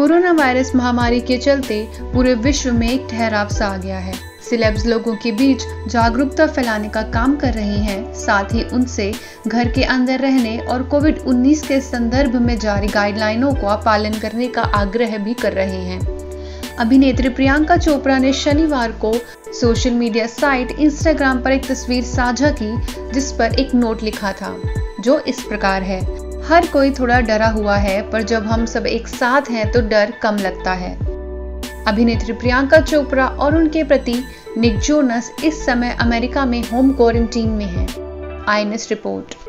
Corona virus महामारी के चलते पूरे विश्व में एक ठहराव सा आ गया है। सेलेब्स लोगों के बीच जागरूकता फैलाने का काम कर रही हैं, साथ ही उनसे घर के अंदर रहने और कोविड-19 के संदर्भ में जारी गाइडलाइनों का पालन करने का आग्रह भी कर रहे हैं। अभिनेत्री प्रियंका चोपड़ा ने शनिवार को सोशल मीडिया साइट इंस्टाग्राम पर एक तस्वीर साझा की, जिस पर एक नोट लिखा था जो इस प्रकार है: हर कोई थोड़ा डरा हुआ है, पर जब हम सब एक साथ हैं तो डर कम लगता है। अभिनेत्री प्रियंका चोपड़ा और उनके पति निक जोनस इस समय अमेरिका में होम क्वारंटीन में हैं। INS report.